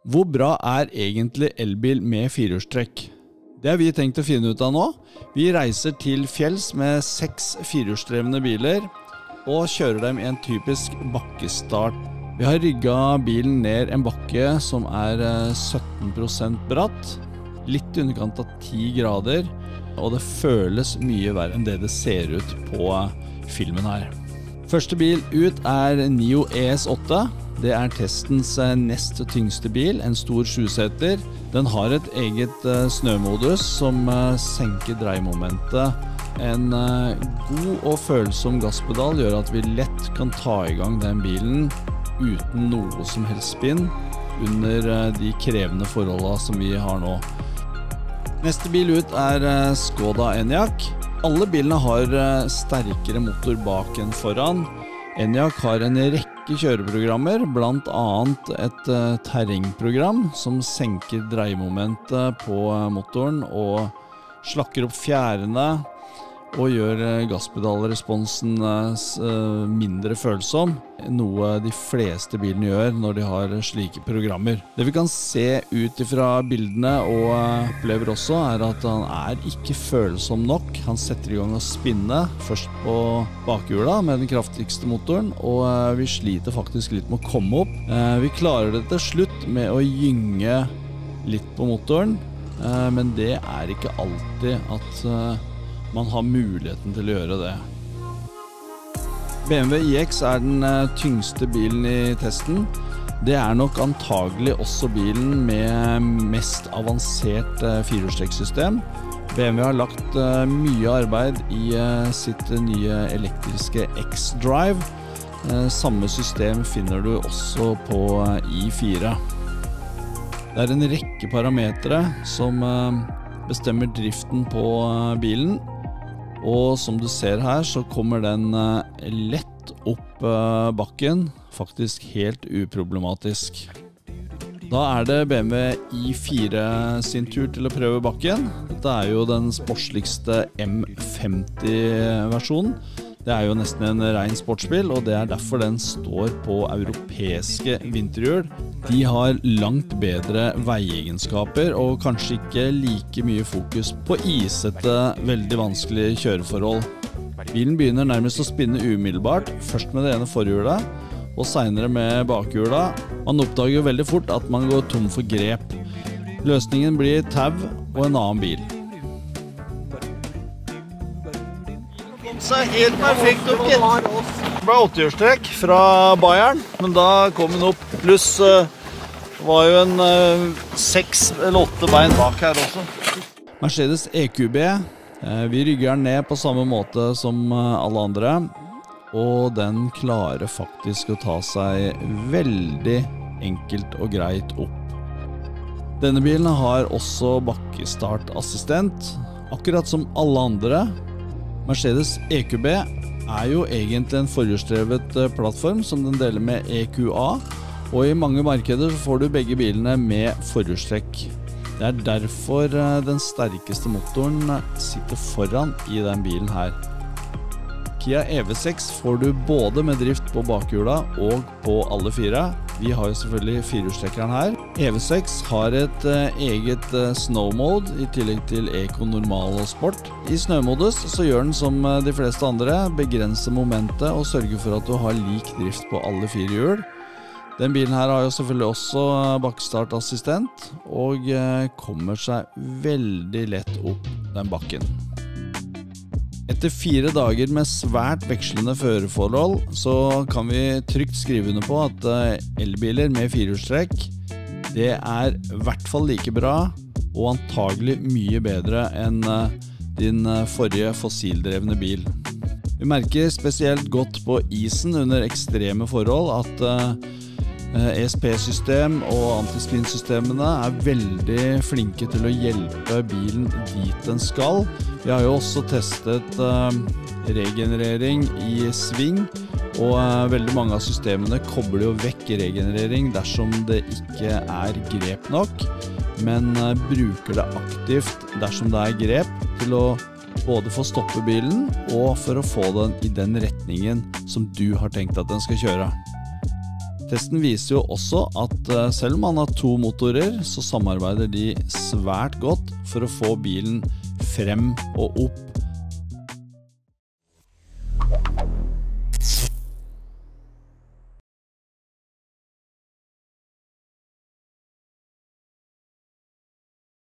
Hvor bra er egentlig elbil med firehjulstrekk? Det har vi tenkt å finne ut av nå. Vi reiser til fjells med 6 firehjulsdrevne biler og kjører dem i en typisk bakkestart. Vi har rygget bilen ned en bakke som er 17% bratt, litt i underkant av 10 grader, og det føles mye verre enn det det ser ut på filmen her. Første bil ut er NIO ES8. Det er testens nest tyngste bil, en stor 7-seter. Den har et eget snømodus som senker dreiemomentet. En god og følsom gasspedal gjør at vi lett kan ta i gang den bilen uten noe som helst spinn under de krevende forholdene som vi har nå. Neste bil ut er Skoda Enyaq. Alle bilene har sterkere motor bak enn foran. Enyaq har en rekke kjøreprogrammer, blant annet et terrengprogram som senker dreiemomentet på motoren og slakker opp fjærene og gjør gasspedalresponsen mindre følsom, noe de fleste bilene gjør når de har slike programmer. Det vi kan se ut fra bildene og opplever også er at han er ikke følsom nok. Han setter i gang å spinne, først på bakhjula med den kraftigste motoren, og vi sliter faktisk litt med å komme opp. Vi klarer det til slutt med å gynge litt på motoren, men det er ikke alltid at man har muligheten til å gjøre det. BMW iX er den tyngste bilen i testen. Det er nok antagelig også bilen med mest avansert firehjulstrekksystem. BMW har lagt mye arbeid i sitt nye elektriske X-Drive. Samme system finner du også på i4. Det er en rekke parametre som bestemmer driften på bilen. Og som du ser her så kommer den lett opp bakken, faktisk helt uproblematisk. Da er det BMW i4 sin tur til å prøve bakken. Dette er jo den sportsligste M50-versjonen. Det er jo nesten en ren sportsbil, og det er derfor den står på europeiske vinterhjul. De har langt bedre veiegenskaper, og kanskje ikke like mye fokus på isete, veldig vanskelige kjøreforhold. Bilen begynner nærmest å spinne umiddelbart, først med det ene forhjulet, og senere med bakhjula. Man oppdager jo veldig fort at man går tom for grep. Løsningen blir tau og en annen bil. Så helt perfekt opp, gitt. Det ble 80-hjulstrekk fra Bayern, men da kom den opp. Pluss var jo en 6 eller 8 bein bak her også. Mercedes EQB. Vi rygger den ned på samme måte som alle andre, og den klarer faktisk å ta seg veldig enkelt og greit opp. Denne bilen har også bakkestartassistent, akkurat som alle andre. Mercedes EQB er jo egentlig en forhjulsdrevet plattform som den deler med EQA, og i mange markeder får du begge bilene med forhjulstrekk. Det er derfor den sterkeste motoren sitter foran i den bilen her. Kia EV6 får du både med drift på bakhjula og på alle 4. Vi har jo selvfølgelig firehjulstrekkeren her. EV6 har et eget snow mode i tillegg til Eco, normal og sport. I snømodus så gjør den som de fleste andre, begrenser momentet og sørger for at du har lik drift på alle 4 hjul. Den bilen her har jo selvfølgelig også bakkestartassistent og kommer seg veldig lett opp den bakken. Etter 4 dager med svært vekslende førerforhold så kan vi trygt skrive under på at elbiler med firehjulstrekk det er i hvert fall like bra og antagelig mye bedre enn din forrige fossildrevne bil. Vi merker spesielt godt på isen under ekstreme forhold at ESP-system og antispin-systemene er veldig flinke til å hjelpe bilen dit den skal. Vi har jo også testet regenerering i sving, og veldig mange av systemene kobler jo vekk regenerering dersom det ikke er grep nok, men bruker det aktivt dersom det er grep til å både få stoppe bilen og for å få den i den retningen som du har tenkt at den skal kjøre. Testen viser jo også at selv om man har 2 motorer, så samarbeider de svært godt for å få bilen frem og opp